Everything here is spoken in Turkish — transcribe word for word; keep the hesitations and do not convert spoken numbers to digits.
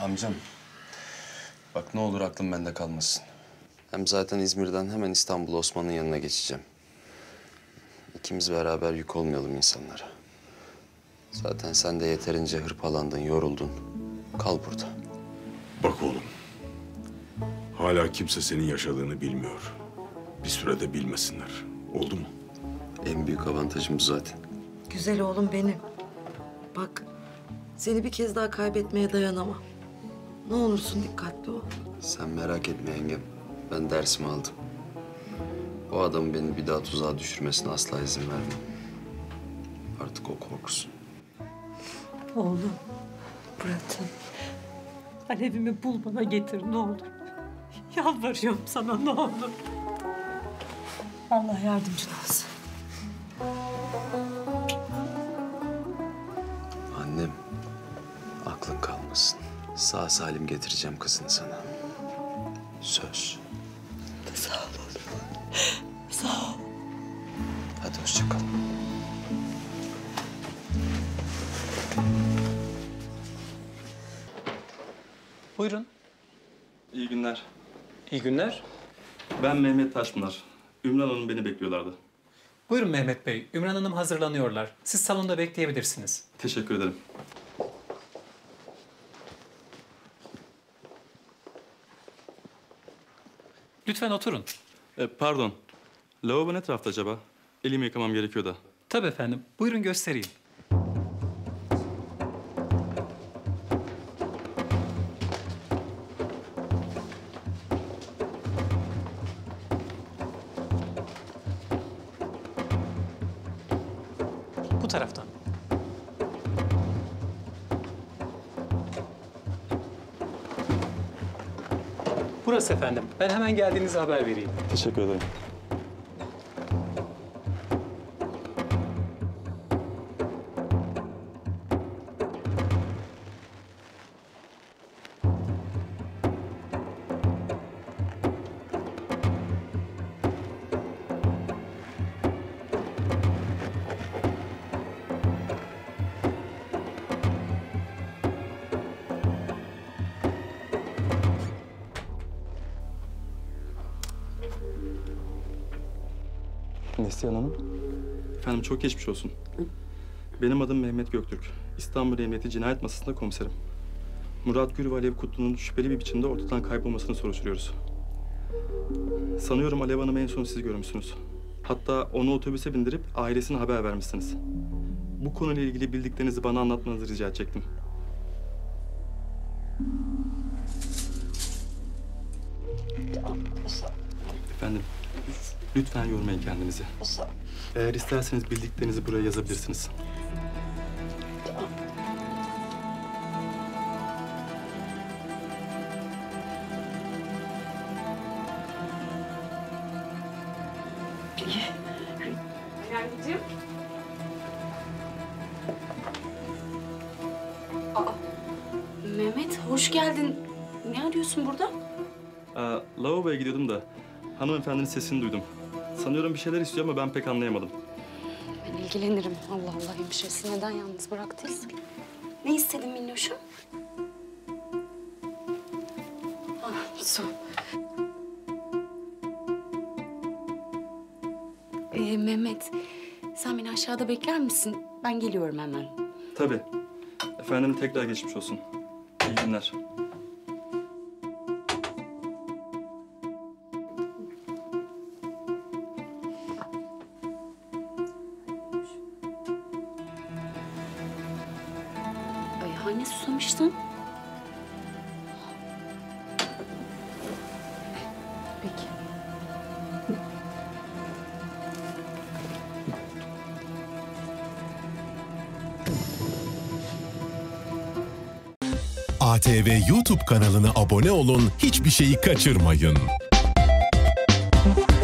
Amcam, bak ne olur aklın bende kalmasın. Hem zaten İzmir'den hemen İstanbul Osman'ın yanına geçeceğim. İkimiz beraber yük olmayalım insanlara. Zaten sen de yeterince hırpalandın, yoruldun. Kal burada. Bak oğlum, hala kimse senin yaşadığını bilmiyor. Bir sürede bilmesinler. Oldu mu? En büyük avantajımız zaten. Güzel oğlum benim. Bak, seni bir kez daha kaybetmeye dayanamam. Ne olursun dikkatli ol. Sen merak etme yengem. Ben dersimi aldım. O adamın beni bir daha tuzağa düşürmesine asla izin vermem. Artık o korksun. Oğlum, Fırat'ım. Alevimi bul bana getir ne olur. Yalvarıyorum sana ne olur. Allah yardımcın olsun. Annem, aklın kalmasın. Sağ salim getireceğim kızını sana. Söz. Sağ ol oğlum. Sağ ol. Hadi hoşça kal. Buyurun. İyi günler. İyi günler. Ben Mehmet Taşpınar. Ümran Hanım beni bekliyorlardı. Buyurun Mehmet Bey. Ümran Hanım hazırlanıyorlar. Siz salonda bekleyebilirsiniz. Teşekkür ederim. Lütfen oturun. E, pardon. Lavabo ne tarafta acaba? Elimi yıkamam gerekiyor da. Tabii efendim. Buyurun göstereyim. Bu taraftan. Burası efendim. Ben hemen geldiğinizde haber vereyim. Teşekkür ederim. Neslihan Hanım. Efendim çok geçmiş olsun. Benim adım Mehmet Göktürk. İstanbul Emniyeti Cinayet Masası'nda komiserim. Murat Gür ve Alev Kutlu'nun şüpheli bir biçimde ortadan kaybolmasını soruşturuyoruz. Sanıyorum Alev Hanım'ı en son siz görmüşsünüz. Hatta onu otobüse bindirip ailesine haber vermişsiniz. Bu konuyla ilgili bildiklerinizi bana anlatmanızı rica edecektim. Efendim, lütfen yormayın kendinizi. Eğer isterseniz bildiklerinizi buraya yazabilirsiniz. Anneciğim. Mehmet, hoş geldin. Ne arıyorsun burada? Aa, lavaboya gidiyordum da hanımefendinin sesini duydum. Sanıyorum bir şeyler istiyor ama ben pek anlayamadım. Ben ilgilenirim. Allah Allah, hemşiresi neden yalnız bıraktıysa. Ne istedin minnoşum? Ah, su. Ee, Mehmet, sen beni aşağıda bekler misin? Ben geliyorum hemen. Tabii. Efendim tekrar geçmiş olsun. İyi günler. Ay, hani susamıştın? Peki. A T V YouTube kanalına abone olun, hiçbir şeyi kaçırmayın.